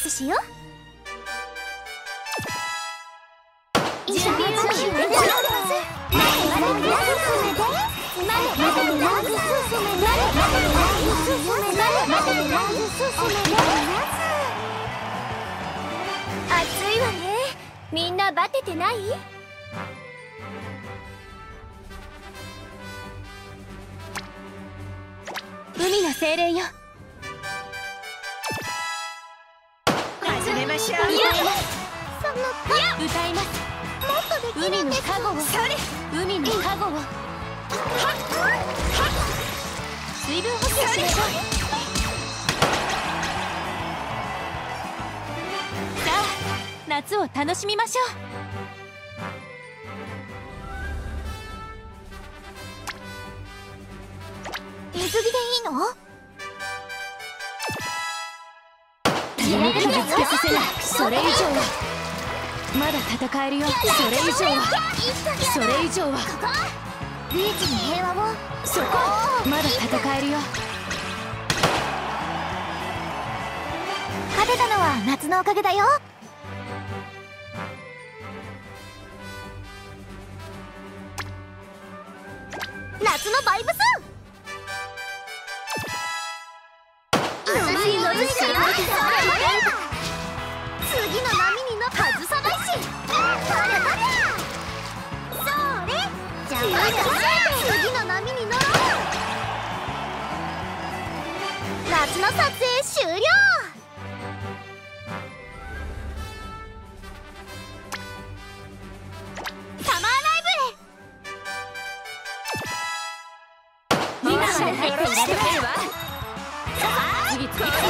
スしよう。準備運動暑いわね。みんなバテてない？海の精霊よ。 始めましょう。 歌います。海の加護を、海の加護を。水分補給しましょう。さあ、夏を楽しみましょう。水着でいいの？それ以上はまだ戦えるよ。それ以上はビーチに平和を。そこまだ戦えるよ。勝てたのは夏のおかげだよ。夏のバイブス。次の波にのはずさばし。それじゃあ次の波に乗ろう。夏の撮影終了。サマーライブへ。今まで入っていられないわ。次強い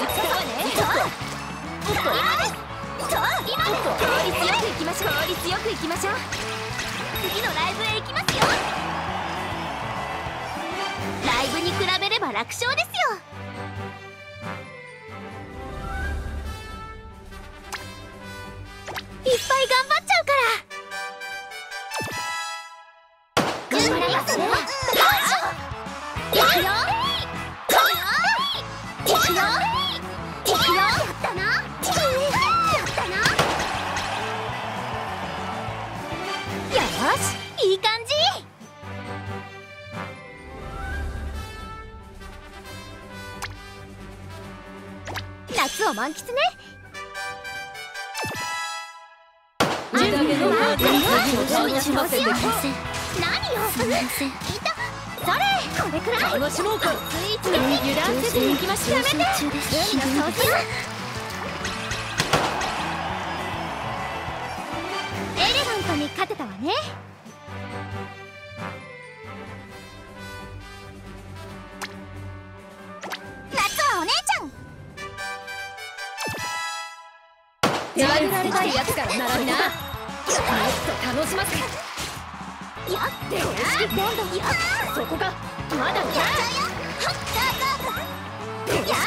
くいきましょう。次のライブへ行きますよ。ライブに比べれば楽勝ですよ。いっぱい頑張っちゃうから。頑張れますね。いくよ。いい感じ。夏を満喫ね。何よ。それこれくらい。楽しもうか。スイーツに油断せずに行きましょう。やめて。海の掃除。エレガントに勝てたわね。夏はお姉ちゃん。やられたいやつから並びな。もっと楽しませ。やってやそこがまだやっちゃうよ。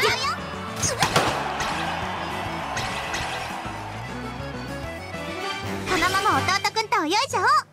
このまま弟くんと泳いじゃおう。